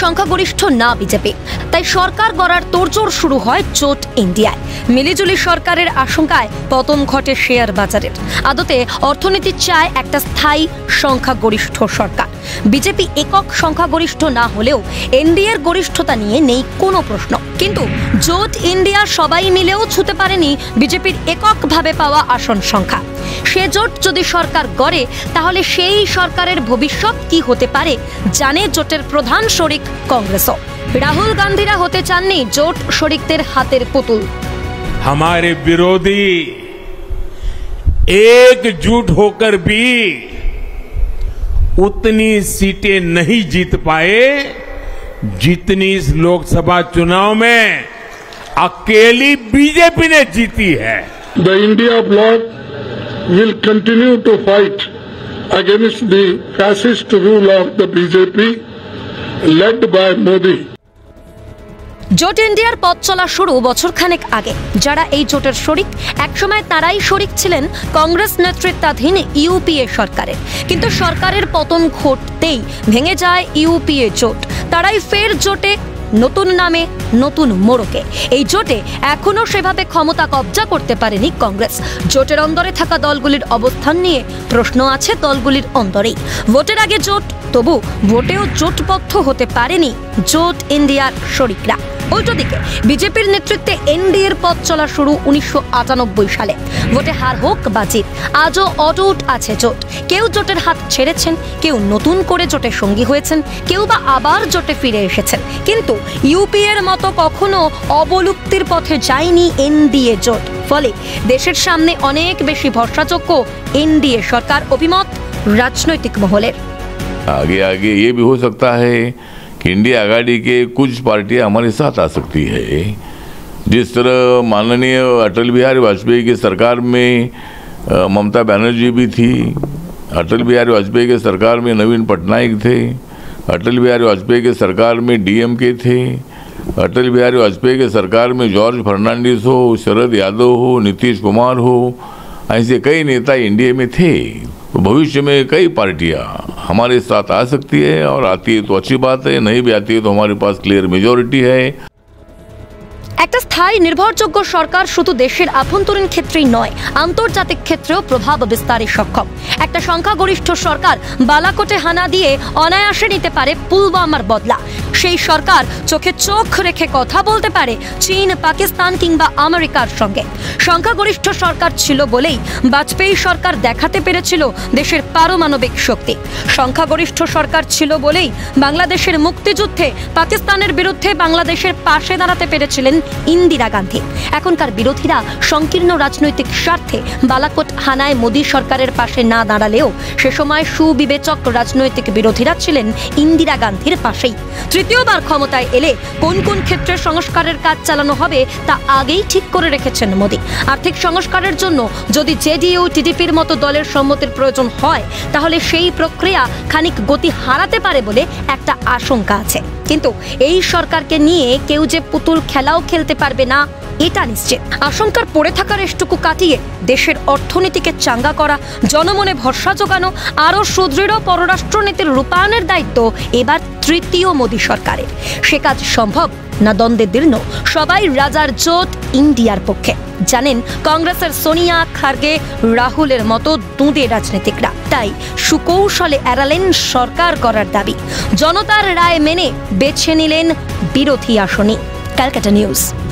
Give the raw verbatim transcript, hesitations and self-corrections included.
সংখ্যাগরিষ্ঠ না বিজেপি, তাই সরকার গড়ার তোড়জোড় শুরু হয় জোট ইন্ডিয়ায়। মিলিজুলি সরকারের আশঙ্কায় পতন ঘটে শেয়ার বাজারের। আদতে অর্থনীতি চায় একটা স্থায়ী সংখ্যাগরিষ্ঠ সরকার। বিজেপি একক সংখ্যাগরিষ্ঠ না হলেও এনডিএর গরিষ্ঠতা নিয়ে নেই কোনো প্রশ্ন, কিন্তু জোট ইন্ডিয়া সবাই মিলেও ছুঁতে পারেনি বিজেপির এককভাবে পাওয়া আসন সংখ্যা। সে জোট যদি সরকার গড়ে তাহলে সেই সরকারের ভবিষ্যৎ কি হতে পারে জানে জোটের প্রধান শরিক কংগ্রেসও। রাহুল গান্ধীরা হতে চাননি জোট শরিকদের হাতের পুতুল। हमारे विरोधी एकजुट होकर भी उतनी सीटें नहीं जीत पाए जितनी इस लोकसभा चुनाव में अकेली बीजेपी ने जीती है। The India bloc will continue to fight against the fascist rule of the B J P led by Modi. জোট ইন্ডিয়ার পথ চলা শুরু বছর খানেক আগে। যারা এই জোটের শরিক, একসময় তারাই শরিক ছিলেন কংগ্রেস নেতৃত্বাধীন ইউপিএ সরকারের, কিন্তু সরকারের পতন ঘটতেই ভেঙে যায় ইউপিএ জোট। তারাই ফের জোটে, নতুন নামে, নতুন মোড়কে। এই জোটে এখনো সেভাবে ক্ষমতা কবজা করতে পারেনি কংগ্রেস। জোটের অন্দরে থাকা দলগুলির অবস্থান নিয়ে প্রশ্ন আছে দলগুলির অন্দরেই। ভোটের আগে জোট, তবু ভোটেও জোটবদ্ধ হতে পারেনি জোট ইন্ডিয়ার শরিকরা। উল্টো দিকে বিজেপির নেতৃত্বে এনডিএর পথ চলা শুরু উনিশশো আটানব্বই সালে। ভোটে হার হোক বা জিত, আজও অটুট আছে জোট। কেউ জোটের হাত ছেড়েছেন, কেউ নতুন করে জোটের সঙ্গী হয়েছেন, কেউ বা আবার জোটে ফিরে এসেছেন, কিন্তু ইউপিএর মতো কখনো অবলুপ্তির পথে যায়নি এনডিএ জোট। ফলে দেশের সামনে অনেক বেশি ভরসাযোগ্য এনডিএ সরকার, অভিমত রাজনৈতিক মহলের। आगे आगे ये भी हो सकता है कि इंडिया आघाड़ी के कुछ पार्टियां हमारे साथ आ सकती है। जिस तरह माननीय अटल बिहारी वाजपेयी की सरकार में ममता बनर्जी भी थी, अटल बिहारी वाजपेयी के सरकार में नवीन पटनायक थे, अटल बिहारी वाजपेयी के सरकार में डीएमके थे, अटल बिहारी वाजपेयी के सरकार में जॉर्ज फर्नांडिस हो, शरद यादव हो, नीतीश कुमार हो, ऐसे कई नेता एनडीए में थे। तो भविष्य में कई पार्टियां हमारे साथ आ सकती है, और आती है तो अच्छी बात है, नहीं भी आती है तो हमारे पास क्लियर मेजॉरिटी है। একটা স্থায়ী নির্ভরযোগ্য সরকার শুধু দেশের আভ্যন্তরীণ ক্ষেত্রেই নয়, আন্তর্জাতিক ক্ষেত্রেও প্রভাব বিস্তারে সক্ষম। একটা সংখ্যাগরিষ্ঠ সরকার বালাকোটে হানা দিয়ে অনায়াসে নিতে পারে পুলওয়ামার বদলা। সেই সরকার চোখে চোখ রেখে কথা বলতে পারে চীন, পাকিস্তান কিংবা আমেরিকার সঙ্গে। সংখ্যাগরিষ্ঠ সরকার ছিল বলেই বাজপেয়ী সরকার দেখাতে পেরেছিল দেশের পারমাণবিক শক্তি। সংখ্যাগরিষ্ঠ সরকার ছিল বলেই বাংলাদেশের মুক্তিযুদ্ধে পাকিস্তানের বিরুদ্ধে বাংলাদেশের পাশে দাঁড়াতে পেরেছিলেন ইন্দিরা গান্ধী। এখনকার বিরোধীরা সংকীর্ণ রাজনৈতিক স্বার্থে বালাকোট হানায় মোদী সরকারের পাশে না দাঁড়ালেও সে সময় সুবিবেচক রাজনৈতিক বিরোধীরা ছিলেন ইন্দিরা গান্ধীর পাশেই। তৃতীয়বার ক্ষমতায় এলে কোন কোন ক্ষেত্রে সংস্কারের কাজ চালানো হবে তা আগেই ঠিক করে রেখেছেন মোদী। আর্থিক সংস্কারের জন্য যদি জেডিইউ, টিডিপির মতো দলের সম্মতির প্রয়োজন হয় তাহলে সেই প্রক্রিয়া খানিক গতি হারাতে পারে বলে একটা আশঙ্কা আছে। কিন্তু এই সরকারকে নিয়ে কেউ যে পুতুল খেলাও খেলতে পারবে না এটা নিশ্চিত। আশঙ্কার পড়ে থাকা রেশটুকু কাটিয়ে দেশের অর্থনীতিকে চাঙ্গা করা, জনমনে ভরসা জোগানো, আরও সুদৃঢ় পররাষ্ট্রনীতির রূপায়ণের দায়িত্ব এবার তৃতীয় মোদী সরকারের। সে কাজ সম্ভব না দ্বন্দ্বে দীর্ণ সবাই রাজার জোট ইন্ডিয়ার পক্ষে। জানেন কংগ্রেসের সোনিয়া, খার্গে, রাহুলের মতো দুঁদে রাজনীতিকরা, তাই সুকৌশলে এড়ালেন সরকার করার দাবি। জনতার রায় মেনে বেছে নিলেন বিরোধী আসনে। ক্যালকাটা নিউজ।